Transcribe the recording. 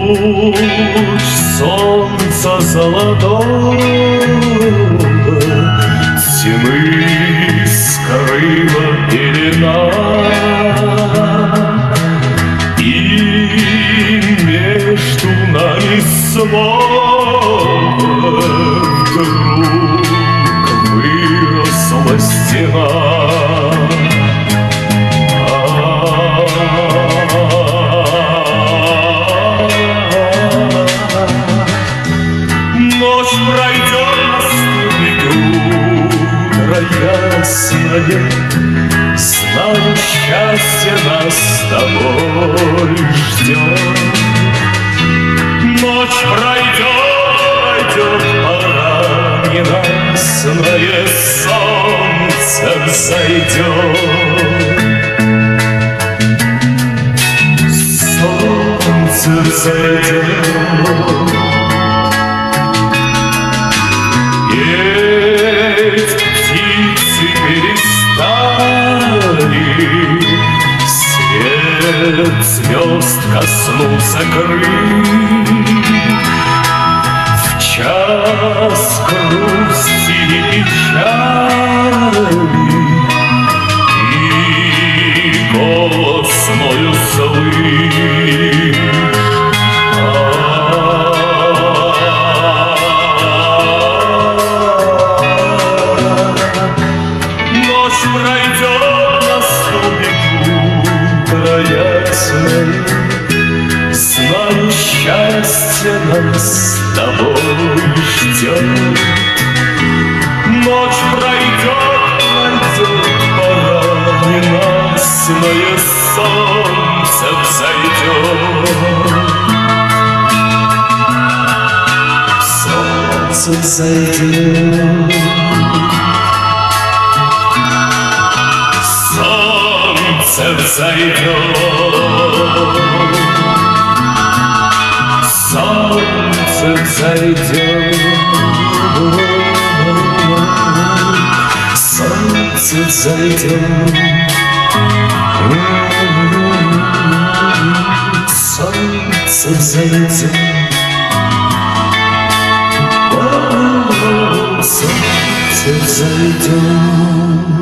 Луч солнца золотого тьмы скрыла пелена, и между нами снова вдруг выросла стена. Ночь пройдет, наступит утро ясное, знаю, счастье нас с тобой ждет. Ночь пройдет, пора ненастное, солнце взойдет. Солнце взойдет. Петь птицы перестали, свет звезд коснулся крыльев. В час грусти и печали и голосною слышь. Пройдет, наступит утро ясное, знаю, счастье нас с тобой ждет. Ночь пройдет, пора ненастное, солнце взойдет. Солнце взойдет. Солнце взойдет, солнце взойдет, солнце взойдет, солнце взойдет, солнце взойдет.